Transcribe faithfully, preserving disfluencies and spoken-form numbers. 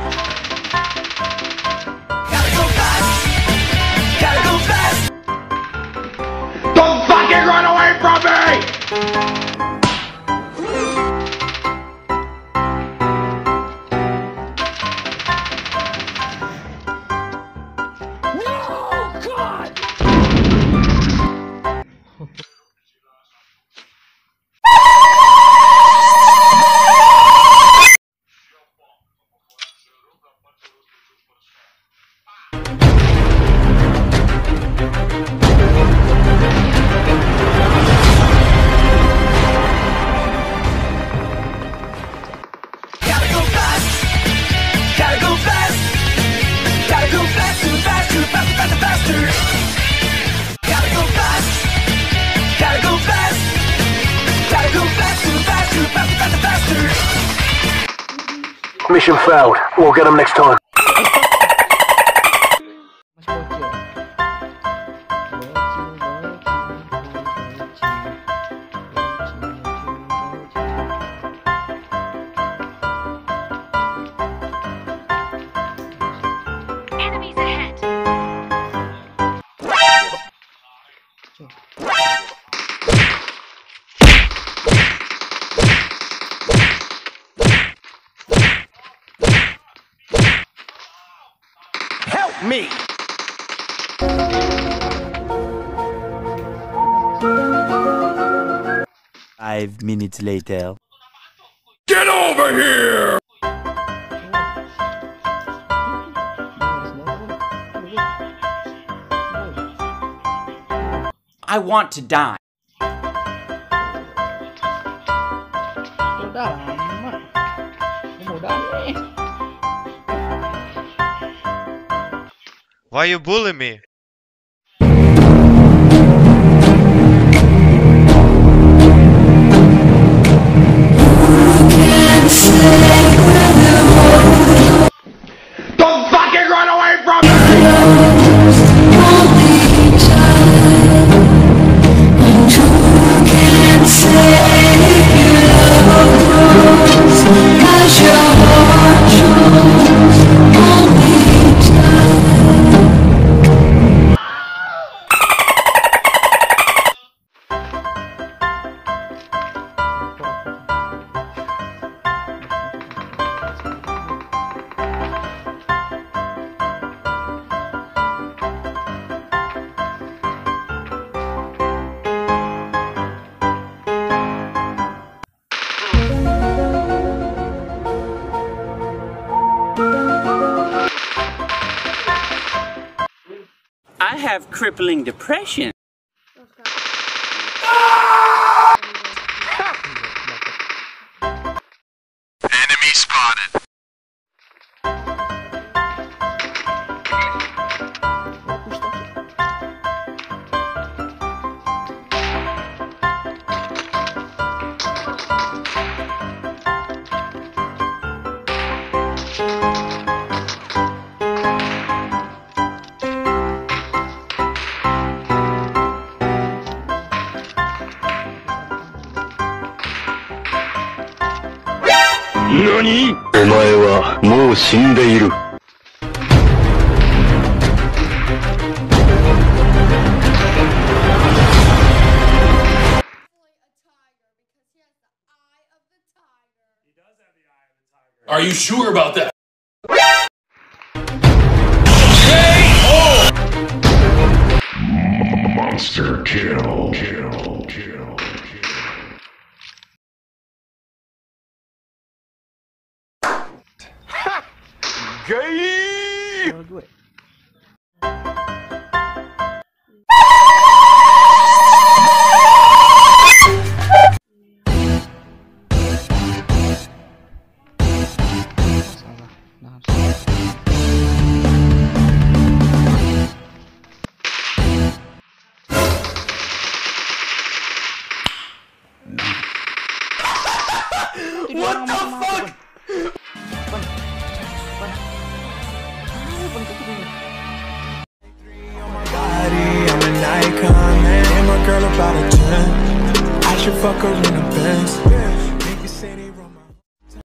Gotta go fast. Gotta go fast. Don't fucking run away from me! Mission failed. We'll get them next time. Enemies ahead. Me. Five minutes later. Get over here! I want to die. Why you bully me? Don't fucking run away from me! I have crippling depression. Enemy spotted. NANI?! お前はもう死んでいる。 Are you sure about that? Monster kill, kill, kill, kill. Ha! Gay! What the fuck? I'm an icon, man. And my girl about a ten. I should fuck her in a Benz.